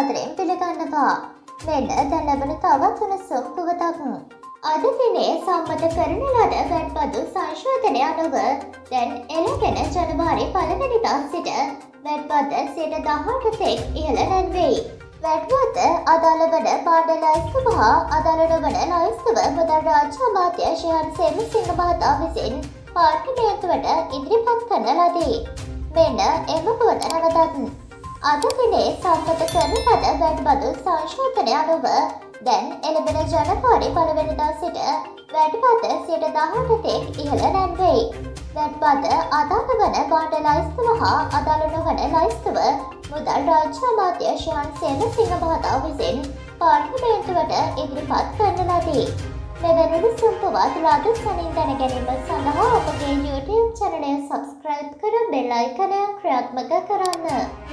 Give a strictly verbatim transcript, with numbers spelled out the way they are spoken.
සාදරයෙන් පිළිගන්නවා. මෙන්න දැන් ලැබෙන තවත් උණුසුම් පුවතක්. අද දිනේ සම්මත කරන ලද වැට්පතු සංශෝධනය අනුව දැන් එළගෙන ජනවාරි පළවෙනිදා සිට වැට්පත සියයට දහඅට තෙක් ඉහළ නැංවෙයි. වැට්පත අදාළ වන භාණ්ඩ ලැයිස්තුව හා අදාළ නොවන ලැයිස්තුව මුදල් රාජ්‍ය අමාත්‍ය ශ්‍රී සේමසිංහ මහතා විසින් පාර්ලිමේන්තුවට ඉදිරිපත් කරන ලදී. මෙන්න එම පුවත නැවතත්. අද දිනේ සම්මත කරන ලද වැට්පතු සංශෝධනය අනුව දැන් එළඹෙන ජනවාරි පළවෙනිදා සිට වැට්පත සියයට දහඅට තෙක් ඉහළ නැංවෙයි. වැට්පත අදාළ වන භාණ්ඩ ලැයිස්තුව හා අදාළ නොවන ලැයිස්තුව මුදල් රාජ්‍ය අමාත්‍ය ශ්‍රී සේමසිංහ මහතා විසින් පාර්ලිමේන්තුවට ඉදිරිපත් කරන ලදී. මෙවැනි උණුසුම් පුවත් රාජස්ථානින් දැන ගැනීම සඳහා අපගේ YouTube channel එක subscribe කර bell icon එක ක්‍රියාත්මක කරන්න.